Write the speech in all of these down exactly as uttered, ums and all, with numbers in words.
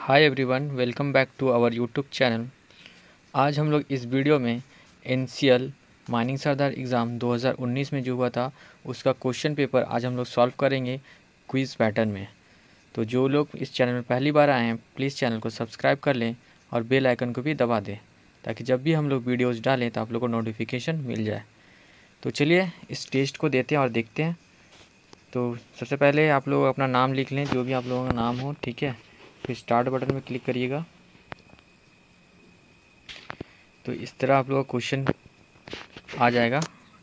Hi everyone, welcome back to our YouTube channel. आज हम लोग इस वीडियो में एनसीएल माइनिंग सरदार एग्ज़ाम दो हज़ार उन्नीस में जो हुआ था उसका क्वेश्चन पेपर आज हम लोग सॉल्व करेंगे क्विज़ पैटर्न में। तो जो लोग इस चैनल में पहली बार आए हैं प्लीज़ चैनल को सब्सक्राइब कर लें और बेल आइकन को भी दबा दें ताकि जब भी हम लोग वीडियोज़ डालें तो आप लोग को नोटिफिकेशन मिल जाए। तो चलिए इस टेस्ट को देते हैं और देखते हैं। तो सबसे पहले आप लोग अपना नाम लिख लें, जो भी आप लोगों का नाम हो, ठीक है। फिर स्टार्ट बटन में क्लिक करिएगा। तो इस तरह आप लोगों का क्वेश्चन आ जाएगा,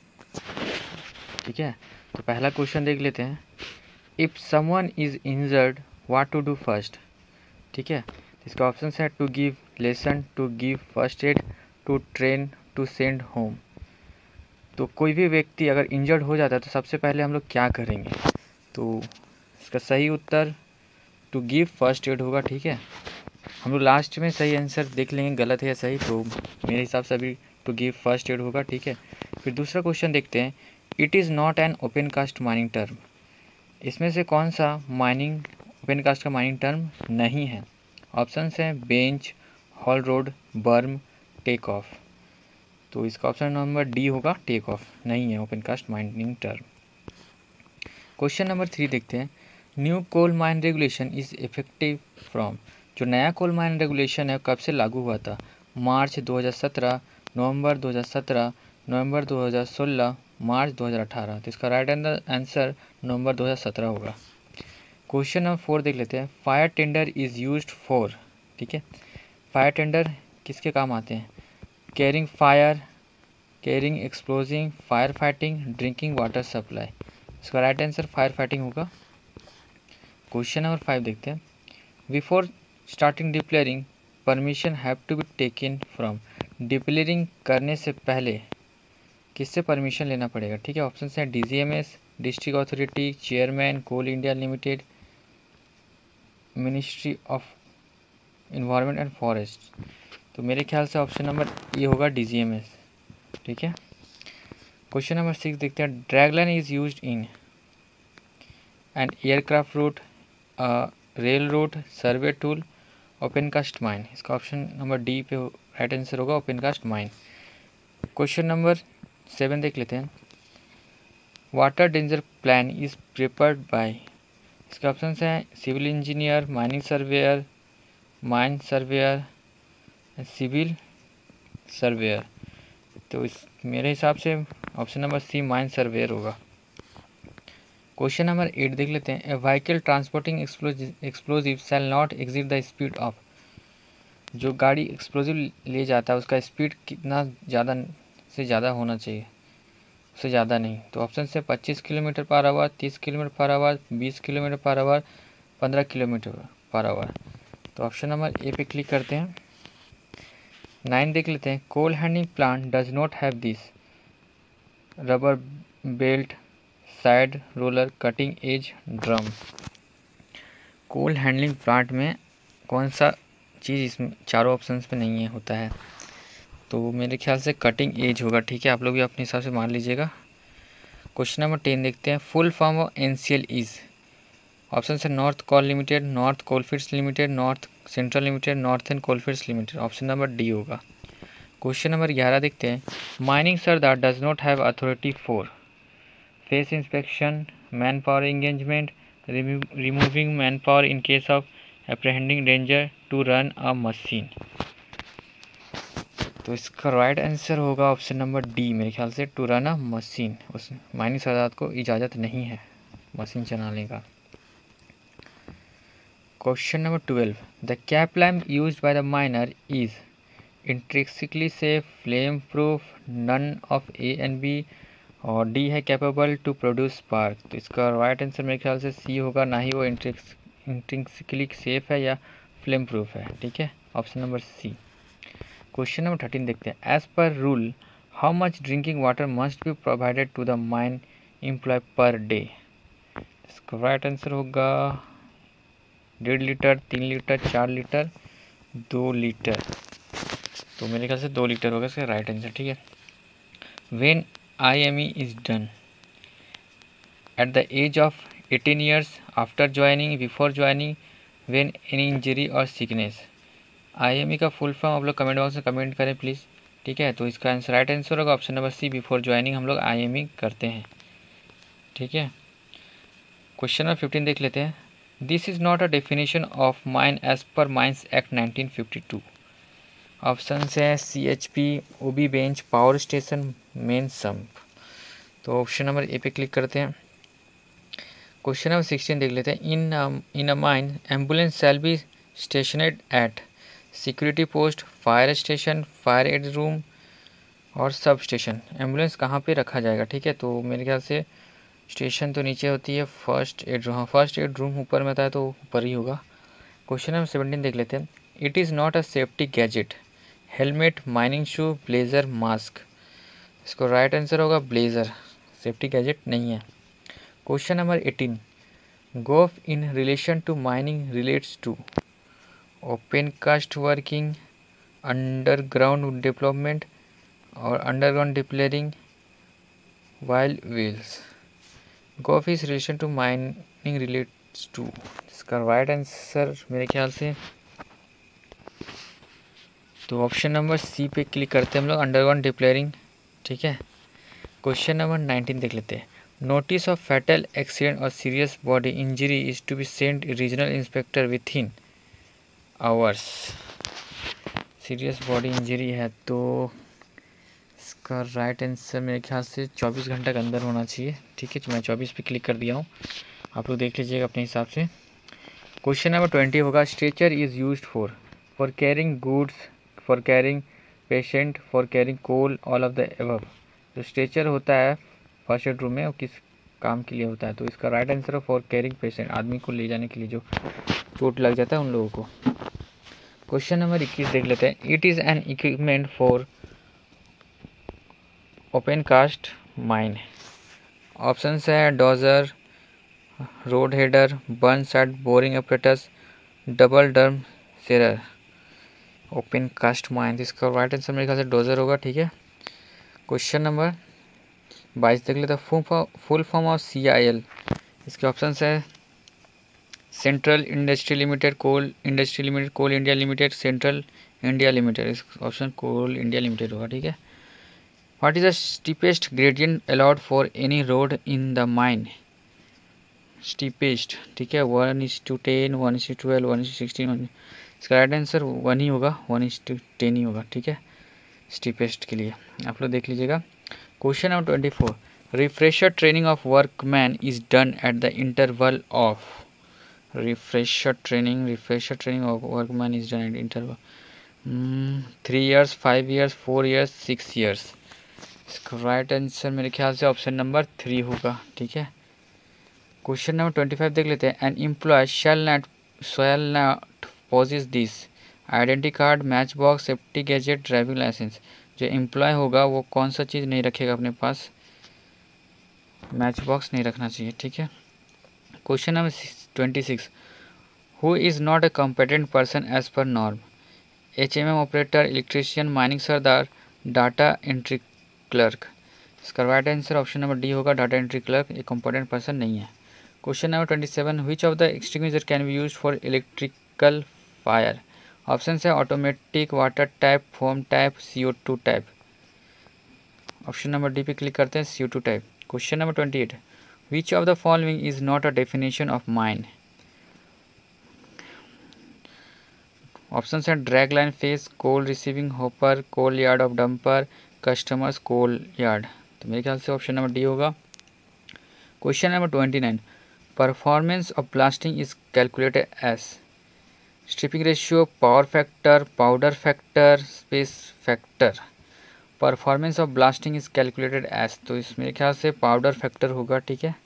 ठीक है। तो पहला क्वेश्चन देख लेते हैं। If someone is injured what to do first, ठीक है। इसका ऑप्शन है to give lesson, to give first aid, to train, to send home. तो कोई भी व्यक्ति अगर इंजर्ड हो जाता है तो सबसे पहले हम लोग क्या करेंगे? तो इसका सही उत्तर टू गिव फर्स्ट एड होगा, ठीक है। हम लोग लास्ट में सही आंसर देख लेंगे गलत है या सही, तो मेरे हिसाब से अभी टू गिव फर्स्ट एड होगा, ठीक है। फिर दूसरा क्वेश्चन देखते हैं। It is not an open cast mining term, इसमें से कौन सा माइनिंग ओपन कास्ट का माइनिंग टर्म नहीं है? ऑप्शन हैं bench, haul road, berm, take off. तो इसका ऑप्शन नंबर डी होगा, टेक ऑफ नहीं है open cast mining term. Question number three देखते हैं। New coal mine regulation is effective from, जो नया कोल माइन रेगुलेशन है कब से लागू हुआ था? मार्च दो हज़ार सत्रह, नवंबर दो हज़ार सत्रह, नवंबर दो हज़ार सोलह, मार्च दो हज़ार अठारह। तो इसका राइट आंसर नवंबर दो हज़ार सत्रह होगा। क्वेश्चन नंबर फोर देख लेते हैं। Fire tender is used for, ठीक है। फायर टेंडर किसके काम आते हैं? Carrying fire, carrying exploding, fire fighting, drinking water supply. इसका राइट आंसर फायर फाइटिंग होगा। क्वेश्चन नंबर फाइव देखते हैं। Before starting depillaring permission have to be taken from, depillaring करने से पहले किससे परमिशन लेना पड़ेगा? ठीक है। ऑप्शन हैं DGMS, district authority, chairman, Coal India Limited, ministry of environment and forest. तो मेरे ख्याल से ऑप्शन नंबर ये होगा डीजीएमएस, ठीक है। क्वेश्चन नंबर सिक्स देखते हैं। Dragline is used in an aircraft route, rail route, survey tool, open cast mine. इसका ऑप्शन नंबर डी पे राइट आंसर होगा, open cast mine. Question number seven देख लेते हैं। Water danger plan is prepared by, इसके option हैं civil engineer, mining surveyor, mine surveyor, civil surveyor. तो इस मेरे हिसाब से option number C mine surveyor होगा। क्वेश्चन नंबर एट देख लेते हैं। ए vehicle transporting explosive shall not exceed the speed of, जो गाड़ी एक्सप्लोजिव ले जाता है उसका स्पीड कितना ज़्यादा से ज़्यादा होना चाहिए, उससे ज़्यादा नहीं। तो ऑप्शन से पच्चीस किलोमीटर पर आवर, तीस किलोमीटर पर आवर, बीस किलोमीटर पर आवर, पंद्रह किलोमीटर पर आवर। तो ऑप्शन नंबर ए पे क्लिक करते हैं। नाइन देख लेते हैं। Coal handling plant does not have this, rubber belt, side roller, cutting edge, drum. Coal handling plant में कौन सा चीज़ इसमें चारों ऑप्शंस पे नहीं है होता है? तो मेरे ख्याल से कटिंग एज होगा, ठीक है। आप लोग भी अपने हिसाब से मान लीजिएगा। क्वेश्चन नंबर टेन देखते हैं। Full form of NCL is, option है North Coal Limited, North Coalfields Limited, North Central Limited, Northern Coalfields Limited. Option number D होगा। क्वेश्चन नंबर ग्यारह देखते हैं। Mining sardar does not have authority for face inspection, man power engagement, removing man power in case of apprehending danger, to run a machine. तो इसका right answer होगा option number D मेरे ख्याल से, टू रन अ मशीन। उस mining sardar को इजाज़त नहीं है मशीन चलाने का। Question number twelve. The cap lamp used by the miner is intrinsically safe, flame proof, none of A and B, और डी है कैपेबल टू प्रोड्यूस स्पार्क। तो इसका राइट आंसर मेरे ख्याल से सी होगा, ना ही वो इंट्रिंसिकली सेफ है या फ्लेम प्रूफ है, ठीक है। Option number C. Question number thirteen देखते हैं। As per rule how much drinking water must be provided to the mine employee per day? इसका राइट आंसर होगा डेढ़ लीटर, तीन लीटर, चार लीटर, दो लीटर। तो मेरे ख्याल से दो लीटर होगा इसका राइट आंसर, ठीक है। When I M E is done at the age of eighteen years, after joining, before joining, when any injury और सिकनेस। आईएमई का फुल फॉर्म आप लोग कमेंट बॉक्स में कमेंट करें प्लीज़, ठीक है। तो इसका आंसर राइट आंसर होगा option number C, before joining हम लोग आईएमई करते हैं, ठीक है। क्वेश्चन नंबर फिफ्टीन देख लेते हैं। This is not a definition of mine as per mines act nineteen fifty two. Option है C H P, O B bench, power station, main sump. तो ऑप्शन नंबर ए पे click करते हैं। Question number sixteen देख लेते हैं। In in a mine ambulance shall be stationed at security post, fire station, fire aid room और sub station. Ambulance कहाँ पे रखा जाएगा, ठीक है। तो मेरे ख्याल से स्टेशन तो नीचे होती है, फर्स्ट एड रूम, हाँ फर्स्ट एड रूम ऊपर में आता है तो ऊपर ही होगा। क्वेश्चन नंबर सेवेंटीन देख लेते हैं। It is not a safety gadget, helmet, mining shoe, blazer, mask. इसको राइट आंसर होगा ब्लेज़र, सेफ्टी गैजेट नहीं है। Question number eighteen. Goaf in relation to mining relates to open cast working, underground development और underground depillaring, wild wheels. Goaf is relation to mining relates to, इसका right answer मेरे ख्याल से तो option number C पे click करते हैं हम लोग, अंडरग्राउंड डिप्लेयरिंग, ठीक है। क्वेश्चन नंबर नाइनटीन देख लेते हैं। नोटिस ऑफ फैटल एक्सीडेंट और serious body injury is to be sent regional inspector within hours. Serious body injury है तो इसका राइट आंसर मेरे ख्याल से चौबीस घंटे के अंदर होना चाहिए, ठीक है। मैं चौबीस पे क्लिक कर दिया हूँ, आप लोग देख लीजिएगा अपने हिसाब से। क्वेश्चन नंबर ट्वेंटी होगा। Stretcher is used for for carrying goods, for carrying patient, for carrying coal, all of the above. जो स्ट्रेचर होता है फर्स्ट एड रूम में वो किस काम के लिए होता है, तो इसका राइट आंसर है फॉर कैरिंग पेशेंट, आदमी को ले जाने के लिए जो चोट लग जाता है उन लोगों को। क्वेश्चन नंबर इक्कीस देख लेते हैं। It is an equipment for open cast mine. Option है dozer, road header, burn side boring apparatus, double drum shearer. Open cast mine, इसका राइट आंसर मेरे ख्याल से डोजर होगा, ठीक है। क्वेश्चन नंबर बाईस देख लेते हैं। Full form of C I L. इसके ऑप्शन है central industry limited, coal industry limited, coal India limited, central India limited. इस ऑप्शन कोल इंडिया लिमिटेड होगा, ठीक है। What is the steepest gradient allowed for any road in the mine. Steepest, ठीक है, one is to ten, one is to twelve, one is to sixteen. इसका right answer one ही होगा, one is to ten ही होगा, ठीक है, steepest के लिए। आप लोग देख लीजिएगा। Question number twenty four. Refresher training of workman is done at the interval of. Refresher training refresher training of workman is done at interval three years, five years, four years, six years. इसका right answer मेरे ख्याल से option number three होगा, ठीक है। Question number twenty five देख लेते हैं। An employ shall not shall not possess this identity card, match box, safety gadget, driving licence. जो एम्प्लॉय होगा वो कौन सा चीज़ नहीं रखेगा अपने पास, मैच बॉक्स नहीं रखना चाहिए, ठीक है। Question number twenty six. Who is not a competent person as per norm. H M M operator, electrician, mining sardar, data entry clerk. इसका right answer option number D होगा, डाटा एंट्री क्लर्क एक competent person नहीं है। Question number twenty seven. Which of the extinguisher can be use for electrical fire. Option है automatic, water type, foam type, C O two type. Option number D पे click करते हैं, C O two type. Question number twenty eight. Which of the following is not a definition of mine. Option है drag line face, coal receiving hopper, coal yard of dumper, customers coal yard. तो मेरे ख्याल से option number D होगा। Question number twenty nine. Performance of blasting is calculated as. Stripping ratio, power factor, powder factor, space factor. Performance of blasting is calculated as, तो इस मेरे ख्याल से पाउडर फैक्टर होगा, ठीक है।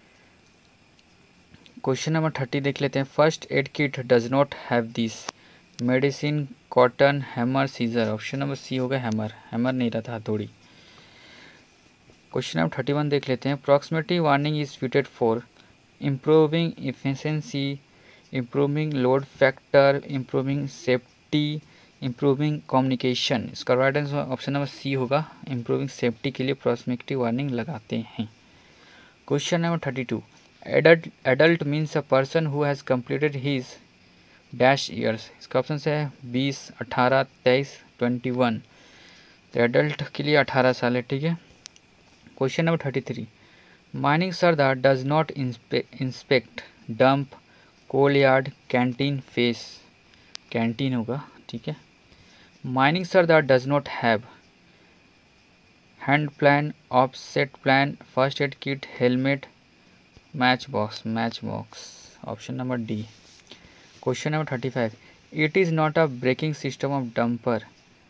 क्वेश्चन नंबर थर्टी देख लेते हैं। First aid kit does not have this. Medicine, cotton, hammer, scissor. Option number C होगा हैमर, हैमर नहीं रहता हथौड़ी। क्वेश्चन नंबर थर्टी वन देख लेते हैं। Proximity warning is fitted for improving efficiency, improving load factor, improving safety, improving communication. इसका right answer option number C होगा, improving safety के लिए प्रॉक्सिमिटी वार्निंग लगाते हैं। Question number thirty two. Adult adult means a person who has completed his dash years, इसका option है बीस, अठारह, तेईस, ट्वेंटी वन। तो एडल्ट के लिए अठारह साल है, ठीक है। Question number thirty three, mining sardar does not inspect dump coal yard canteen face, canteen होगा, ठीक है। Mining sardar does not have hand plan, offset plan, first aid kit, helmet, match box, match box, option number D. Question number thirty five, it is not a braking system of dumper,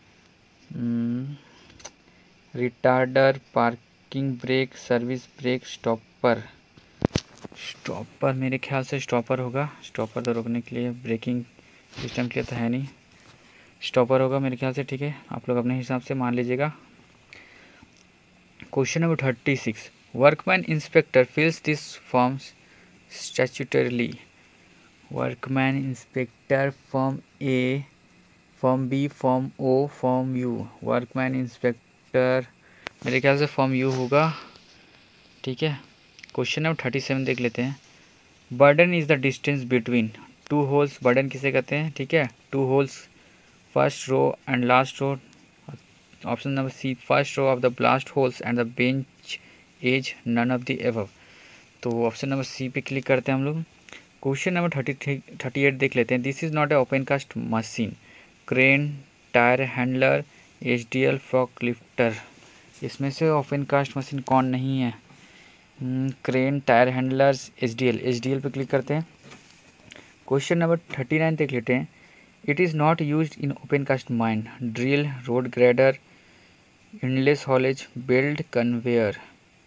retarder, parking brake, service brake, stopper. Stopper मेरे ख्याल से stopper होगा, stopper तो रोकने के लिए, braking system के लिए तो है नहीं, स्टॉपर होगा मेरे ख्याल से, ठीक है। आप लोग अपने हिसाब से मान लीजिएगा। Question number thirty six, workman inspector fills this forms statutorily. Workman inspector form A, form B, form O, form U. Workman inspector मेरे ख्याल से फॉर्म यू होगा, ठीक है। क्वेश्चन नंबर थर्टी सेवन देख लेते हैं। Burden is the distance between two holes, burden किसे कहते हैं, ठीक है। Two holes, first row and last row, option number C, first row of the blast holes and the bench edge, none of the above. तो option number C पे click करते हैं हम लोग। Question number thirty three thirty eight देख लेते हैं। This is not a open cast machine, crane, tyre handler, H D L, fork lifter. इसमें से ओपन कास्ट मशीन कौन नहीं है? Crane, tyre handlers, H D L. H D L पे click करते हैं। क्वेश्चन नंबर थर्टी नाइन देख लेते हैं। It is not use in open cast mine, drill, road grader, endless haulage, belt, conveyor.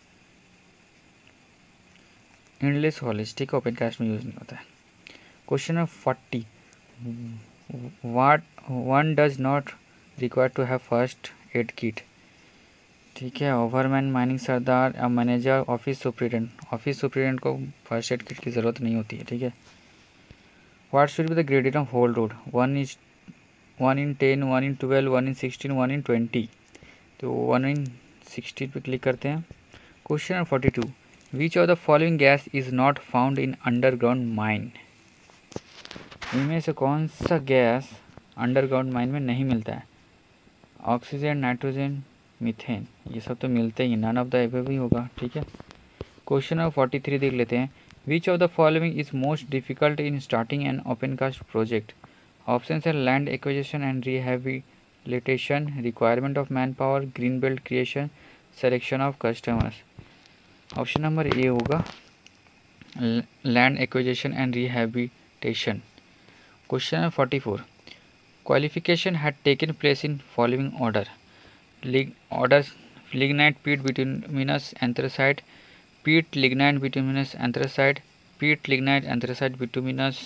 Endless haulage, ठीक है, open cast में use नहीं होता है। Question number forty, what one does not require to have first aid kit, ठीक है। Overman, mining sardar, या manager, office superintendent. Office superintendent को फर्स्ट एड किट की ज़रूरत नहीं होती है, ठीक है। What should be the gradient of haul road, one is one in ten, one in twelve, one in sixteen, one in twenty. तो वन इन सिक्सटीन पे क्लिक करते हैं। Question number forty two, which of the following gas is not found in underground mine. इनमें से कौन सा gas underground mine में नहीं मिलता है? ऑक्सीजन, नाइट्रोजन, मीथेन, ये सब तो मिलते ही, नन ऑफ द एबव भी होगा, ठीक है। क्वेश्चन नंबर फोर्टी थ्री देख लेते हैं। Which of the following is most difficult in starting an open cast project? Option है land acquisition and rehabilitation, requirement of man power, green belt creation, selection of customers. Option number A होगा, land acquisition and rehabilitation. Question number forty four, qualification had taken place in following order: Lig- orders lignite peat bituminous anthracite, peat lignite bituminous anthracite, peat lignite anthracite bituminous,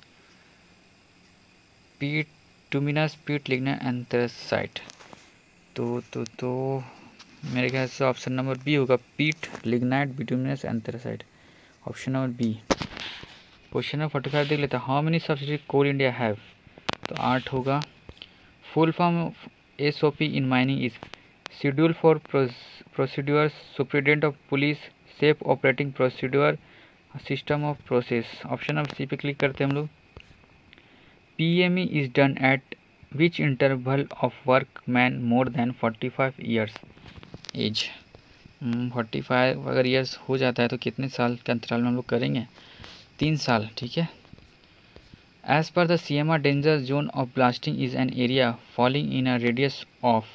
peat bituminous peat lignite anthracite। तो तो तो मेरे ख्याल से option number B होगा, peat lignite bituminous anthracite, option number B. Question number forty five देख लेते हैं। How many subsidy coal India have? तो आठ होगा। Full form of S O P in mining is schedule for procedure, superintendent of police, safe operating procedure, system of process. Option number C पे click करते हैं हम लोग। P M E is done at which interval of workman more than forty five years age. Forty five अगर years हो जाता है तो कितने साल के अंतराल में हम लोग करेंगे? तीन साल, ठीक है। As per the C M R, danger zone of blasting is an area falling in a radius of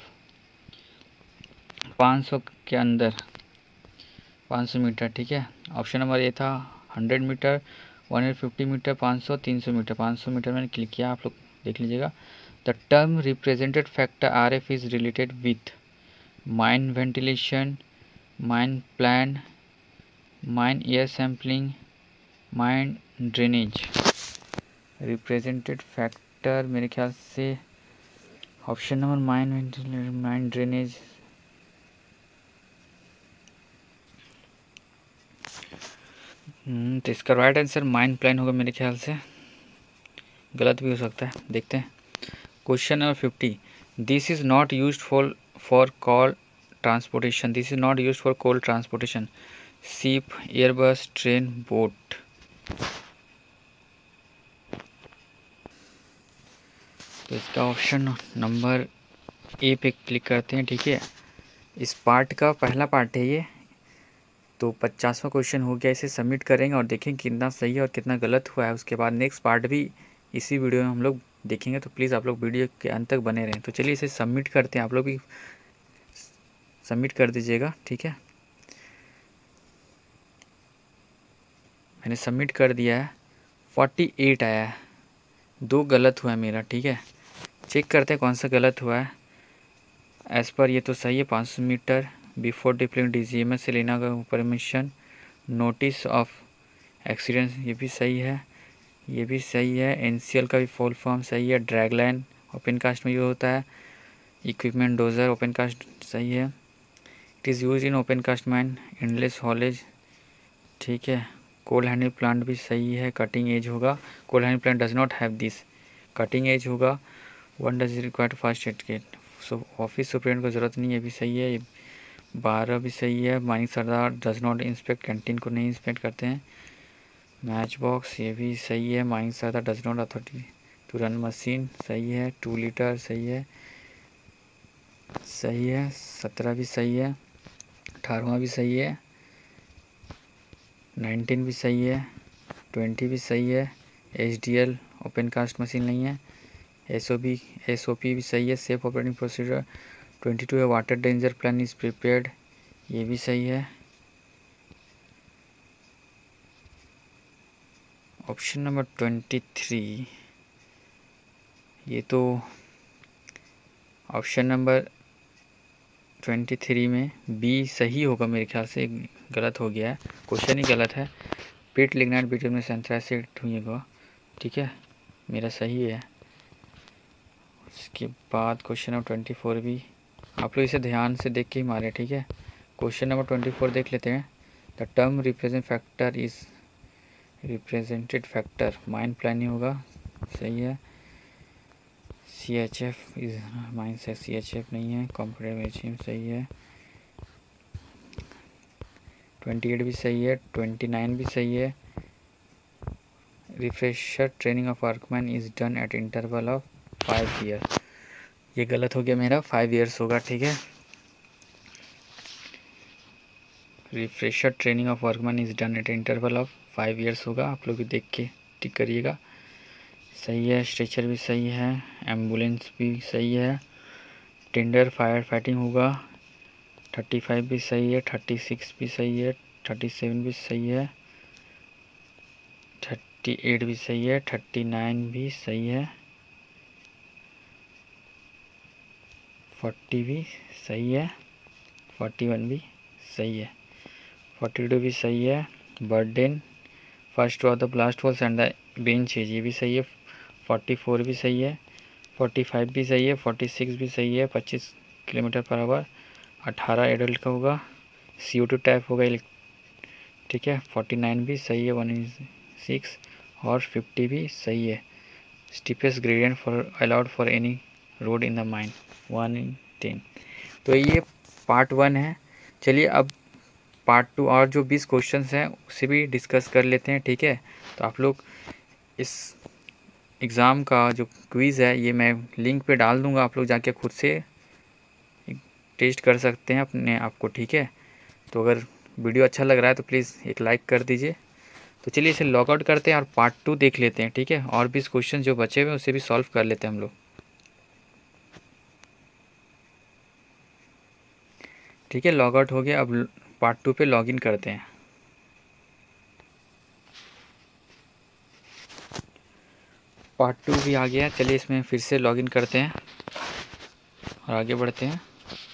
पाँच सौ के अंदर, पाँच सौ मीटर, ठीक है। ऑप्शन नंबर ए था hundred metre, one hundred fifty metre, पाँच सौ, तीन सौ मीटर। पाँच सौ मीटर मैंने क्लिक किया, आप लोग देख लीजिएगा। The term represented factor R F is related with mine ventilation, mine plan, mine air sampling, mine drainage. Represented factor मेरे ख्याल से option number mine ventilation, mine drainage. तो इसका राइट आंसर माइन प्लान होगा मेरे ख्याल से, गलत भी हो सकता है, देखते हैं। Question number fifty, this is not used for for coal transportation, this is not used for coal transportation, ship, airbus, train, boat. तो इसका ऑप्शन नंबर ए पे क्लिक करते हैं। ठीक है, इस पार्ट का पहला पार्ट है ये। तो पचासवां क्वेश्चन हो गया, इसे सबमिट करेंगे और देखेंगे कितना सही है और कितना गलत हुआ है। उसके बाद नेक्स्ट पार्ट भी इसी वीडियो में हम लोग देखेंगे। तो प्लीज़ आप लोग वीडियो के अंत तक बने रहें। तो चलिए इसे सबमिट करते हैं, आप लोग भी सबमिट कर दीजिएगा। ठीक है, मैंने सबमिट कर दिया है। फोर्टी एट आया है, दो गलत हुआ है मेरा। ठीक है, चेक करते हैं कौन सा गलत हुआ है। एज़ पर ये तो सही है, पाँच सौ metre before depillaring D G M S से लेना का परमिशन, नोटिस ऑफ एक्सीडेंट ये भी सही है, ये भी सही है। एन सी एल का भी फुल फॉर्म सही है। ड्रैग लाइन ओपन कास्ट में ये होता है। इक्विपमेंट डोजर ओपन कास्ट सही है। It is use in open cast mine endless haulage. ठीक है, कोल हैंडल प्लांट भी सही है। कटिंग एज होगा, coal handle plant does not have this. Cutting edge होगा। One does required first aid kit. So office superintendent को ज़रूरत नहीं है, ये भी सही है। ये बारह भी सही है। Mining sardar does not inspect, canteen को नहीं इंस्पेक्ट करते हैं। मैच बॉक्स ये भी सही है। Mining sardar does not authority to run machine सही है। टू लीटर सही है, सही है। सत्रह भी सही है। अठारहवां भी सही है। नाइनटीन भी सही है। ट्वेंटी भी सही है। H D L open cast machine नहीं है। S O B S O P भी सही है। Safe operating procedure twenty two है। Water danger plan is prepared ये भी सही है। ऑप्शन नंबर ट्वेंटी थ्री, ये तो ऑप्शन नंबर ट्वेंटी थ्री में बी सही होगा मेरे ख्याल से, गलत हो गया है, क्वेश्चन ही गलत है। पिट लिग्नाइट बिटवीन में सेंथ्राइसिड हुईगा। ठीक है, मेरा सही है। उसके बाद क्वेश्चन नंबर ट्वेंटी फोर भी आप लोग इसे ध्यान से देख के ही मारे। ठीक है, क्वेश्चन नंबर ट्वेंटी फोर देख लेते हैं। The term represent factor is represented factor mine planning होगा, सही है। C H F is mine से सी एच एफ नहीं है। कॉम्पिटेटिव सही है। ट्वेंटी एट भी सही है। ट्वेंटी नाइन भी सही है। Refresher training of workman is done at interval of five year, ये गलत हो गया मेरा, फाइव ईयर्स होगा। ठीक है, refresher training of workman is done at interval of five years होगा। आप लोग भी देख के टिक करिएगा। सही है। स्ट्रेचर भी सही है। एम्बुलेंस भी सही है। टेंडर फायर फाइटिंग होगा। थर्टी फाइव भी सही है। थर्टी सिक्स भी सही है। थर्टी सेवन भी सही है। थर्टी एट भी सही है। थर्टी नाइन भी सही है। फोर्टी भी सही है। फोर्टी वन भी सही है। फोर्टी टू भी सही है। Burden first of the blast holes and the bench है, ये भी सही है। फोर्टी फोर भी सही है। फोर्टी फाइव भी सही है। फोर्टी सिक्स भी सही है। पच्चीस किलोमीटर पर आवर। अठारह एडल्ट का होगा। सी ओ टू टाइप होगा। ठीक है, फोर्टी नाइन भी सही है। वन सिक्स और फिफ्टी भी सही है। Steepest gradient for allowed for any road in the mine one in ten. तो ये पार्ट वन है। चलिए अब पार्ट टू और जो बीस क्वेश्चंस हैं उसे भी डिस्कस कर लेते हैं। ठीक है, तो आप लोग इस एग्ज़ाम का जो क्विज़ है ये मैं लिंक पे डाल दूंगा, आप लोग जाके खुद से टेस्ट कर सकते हैं अपने आप को। ठीक है, तो अगर वीडियो अच्छा लग रहा है तो प्लीज़ एक लाइक कर दीजिए। तो चलिए इसे लॉग आउट करते हैं और पार्ट टू देख लेते हैं। ठीक है, और बीस क्वेश्चन जो बचे हुए हैं उसे भी सॉल्व कर लेते हैं हम लोग। ठीक है, लॉग आउट हो गया। अब पार्ट टू पे लॉगिन करते हैं। पार्ट टू भी आ गया। चलिए इसमें फिर से लॉगिन करते हैं और आगे बढ़ते हैं।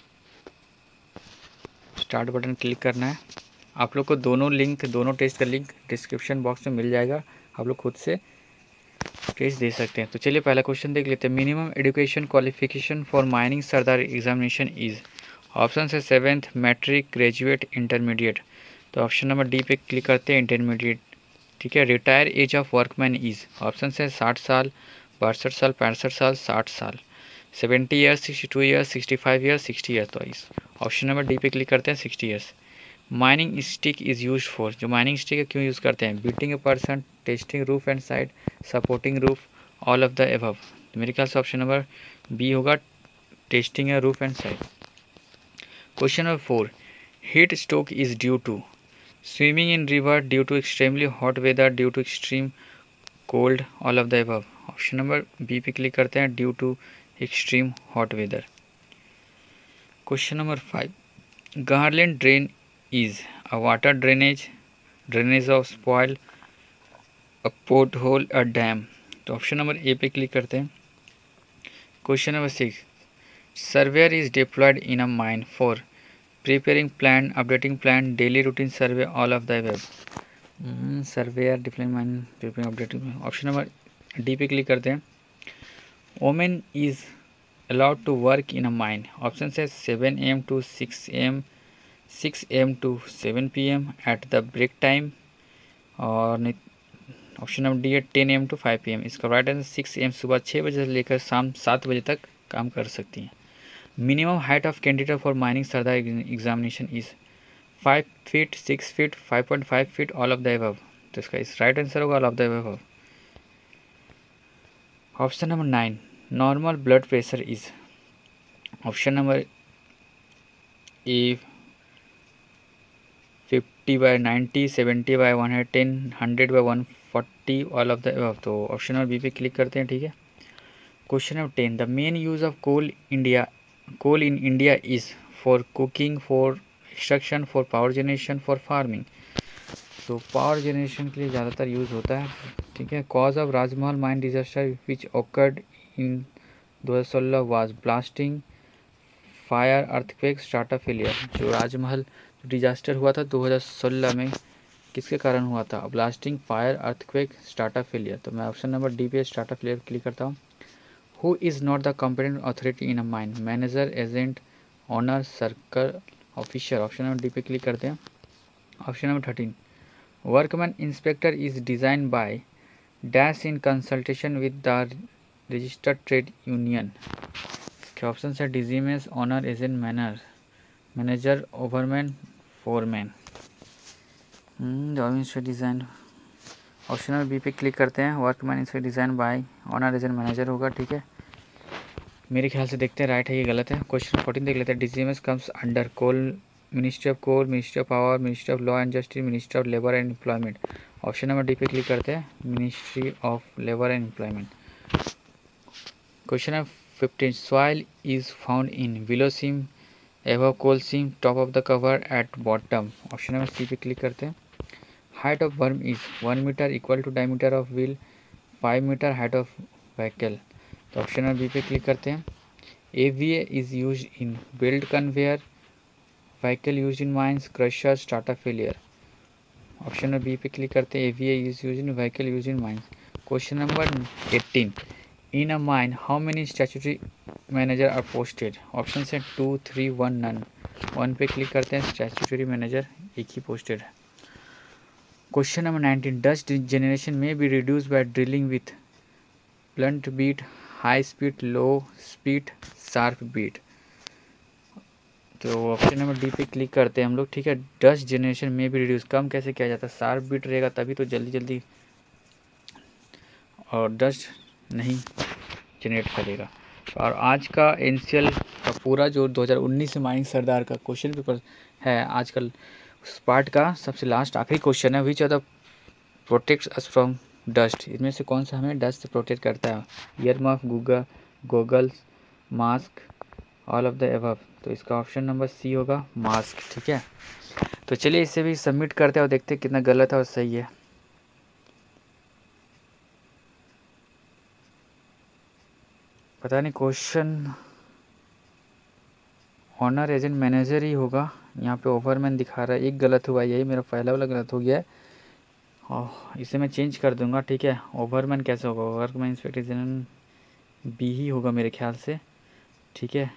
स्टार्ट बटन क्लिक करना है। आप लोग को दोनों लिंक दोनों टेस्ट का लिंक डिस्क्रिप्शन बॉक्स में मिल जाएगा, आप लोग खुद से टेस्ट दे सकते हैं। तो चलिए पहला क्वेश्चन देख लेते हैं। Minimum education qualification for mining sardar examination is. Option है सेवेंथ, मैट्रिक, ग्रेजुएट, इंटरमीडिएट। तो ऑप्शन नंबर डी पे क्लिक करते हैं, इंटरमीडिएट। ठीक है, retire age of workman is. Option है साठ साल, बासठ साल, पैंसठ साल, साठ साल, seventy years, sixty two years, sixty five years, sixty years. तो इस ऑप्शन नंबर डी पे क्लिक करते हैं, sixty years. Mining stick is use for. जो माइनिंग स्टिक है क्यों यूज़ करते हैं? Beating a person, testing roof and side, supporting roof, all of the above. तो मेरे ख्याल से ऑप्शन नंबर बी होगा, टेस्टिंग है roof and side. Question number four, heat stroke is due to swimming in river, due to extremely hot weather, due to extreme cold, all of the above. Option number B पे click करते हैं, due to extreme hot weather. Question number five, garland drain is a water drainage, drainage of spoil, a port hole, a dam. तो option number A पे click करते हैं। Question number six, surveyor is deployed in a mine for preparing plan, updating plan, daily routine survey, all of the above. Surveyor deploying mine preparing updating, option number D पे click करते हैं। Women is allowed to work in a mine, option है seven A M to six A M, six A M to seven P M at the break time, और option number D है ten A M to five P M. इसका right answer six A M, सुबह छः बजे से लेकर शाम सात बजे तक काम कर सकती हैं। Minimum height of candidate for mining sardar examination is five feet, six feet, five point five feet, all of the above. तो इसका इस राइट आंसर होगा all of the above. Option number nine, normal blood pressure is, option number A fifty by ninety, seventy by one hundred ten, hundred by one forty, all of the above. तो option number B पे click करते हैं, ठीक है। Question number ten, the main use of coal India coal in India is for cooking, for extraction, for power generation, for farming. तो power generation के लिए ज़्यादातर यूज़ होता है, ठीक है। Cause of Rajmahal mine disaster which occurred in दो हज़ार सोलह वाज blasting, fire, earthquake, startup failure. जो राजमहल डिजास्टर हुआ था दो हज़ार सोलह में, किसके कारण हुआ था? Blasting, fire, earthquake, startup failure. तो मैं ऑप्शन नंबर डी पे स्टार्टअप फेलियर क्लिक करता हूँ। Who is not the competent authority in a mine, manager, agent, owner, circle officer. Option number D पे क्लिक करते हैं। Option number thirteen, workman inspector is design by dash in consultation with the registered trade union. इसके option है DGMS, owner, agent, manner, manager, overman, foreman. Design, option number B पे click करते हैं। Workman inspector design by owner, agent, manager होगा, ठीक है। मेरे ख्याल से देखते हैं राइट है ये गलत है। क्वेश्चन फोर्टीन देख लेते हैं। DGMS comes under coal, ministry of coal, ministry of power, ministry of law and justice, ministry of labour and employment. Option number D पे क्लिक करते हैं, ministry of labour and employment. Question number fifteen, soil is found in below seam, above coal seam, top of the cover, at bottom. Option number C पे click करते हैं। Height of berm is one metre equal to diameter of wheel, five metre height of vehicle. तो option number B पे click करते हैं। A V A is use in belt conveyor, vehicle use in mines, crusher, startup failure. Option number B पे click करते हैं। A V A is use in vehicle use in mines. Question number eighteen, in a mine how many statutory manager are posted. Option है two, three, one, none. One पे click करते हैं, statutory manager एक ही posted है। Question number nineteen, dust generation में be reduce by drilling with blunt bit, high speed, low speed, sharp bit. तो option number D पे क्लिक करते हैं हम लोग, ठीक है। डस्ट जनरेशन में भी रिड्यूस, कम कैसे किया जाता है? शार्प बीट रहेगा तभी तो जल्दी जल्दी और डस्ट नहीं जनरेट करेगा। और आज का एनसीएल का पूरा जो दो हज़ार उन्नीस से माइनिंग सरदार का क्वेश्चन पेपर है आजकल, उस पार्ट का सबसे लास्ट आखिरी क्वेश्चन है, which are the protects us from dust. इनमें से कौन सा हमें डस्ट से प्रोटेक्ट करता है? Ear muff, Google, goggles, mask, all of the above. तो इसका ऑप्शन नंबर सी होगा, मास्क, ठीक है। तो चलिए इसे भी सबमिट करते हैं और देखते हैं कितना गलत है और सही है। पता नहीं, क्वेश्चन ऑनर, एजेंट, मैनेजर ही होगा। यहाँ पे ओवरमैन दिखा रहा है, एक गलत हुआ, यही मेरा पहला वाला गलत हो गया है। और इसे मैं चेंज कर दूंगा, ठीक है। ओवरमैन कैसे होगा? वर्कमैन इंस्पेक्टर जनरल बी ही होगा मेरे ख्याल से, ठीक है।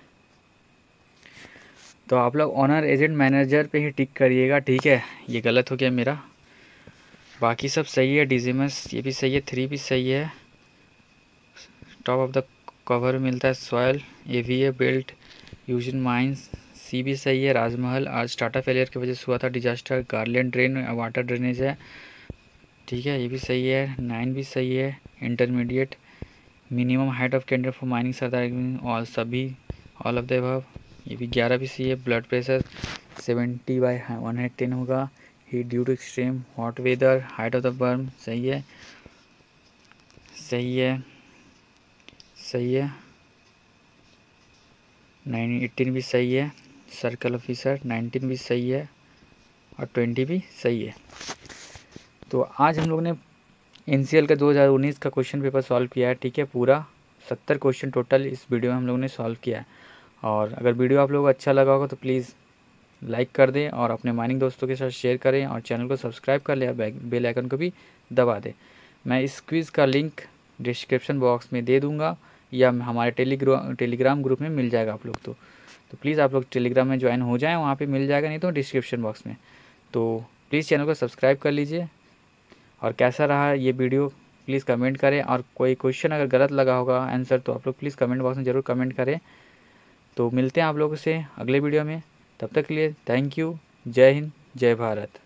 तो आप लोग ऑनर, एजेंट, मैनेजर पे ही टिक करिएगा, ठीक है। ये गलत हो गया मेरा, बाकी सब सही है। डिजीमस ये भी सही है, थ्री भी सही है। टॉप ऑफ द कवर मिलता है soil, A V A belt use in mines, C भी सही है। राजमहल आज स्टार्टअप फेलियर की वजह से हुआ था disaster. Garland drain water drainage है, ठीक है, ये भी सही है। नाइन भी सही है। Intermediate minimum height of candidate for mining sardar और सभी ऑल ऑफ द अबव, ये भी ग्यारह भी सही है। Blood pressure seventy by one hundred ten होगा। Heat due to extreme hot weather, height of the burn सही है, सही है, सही है। नाइन एट्टीन भी सही है। सर्कल ऑफिसर नाइनटीन भी सही है और ट्वेंटी भी सही है। तो आज हम लोग ने एन सी एल का दो हज़ार उन्नीस का क्वेश्चन पेपर सॉल्व किया है, ठीक है। पूरा सत्तर क्वेश्चन टोटल इस वीडियो में हम लोगों ने सॉल्व किया है। और अगर वीडियो आप लोगों को अच्छा लगा होगा तो प्लीज़ लाइक कर दें और अपने माइनिंग दोस्तों के साथ शेयर करें और चैनल को सब्सक्राइब कर लें और बेल आइकन को भी दबा दें। मैं इस क्विज़ का लिंक डिस्क्रिप्शन बॉक्स में दे दूँगा या हमारे टेलीग्राम टेलीग्राम ग्रुप में मिल जाएगा आप लोग तो तो प्लीज़ आप लोग टेलीग्राम में ज्वाइन हो जाएं, वहाँ पे मिल जाएगा, नहीं तो डिस्क्रिप्शन बॉक्स में। तो प्लीज़ चैनल को सब्सक्राइब कर लीजिए। और कैसा रहा ये वीडियो प्लीज़ कमेंट करें, और कोई क्वेश्चन अगर गलत लगा होगा आंसर तो आप लोग प्लीज़ कमेंट बॉक्स में ज़रूर कमेंट करें। तो मिलते हैं आप लोगों से अगले वीडियो में, तब तक के लिए थैंक यू। जय हिंद, जय भारत।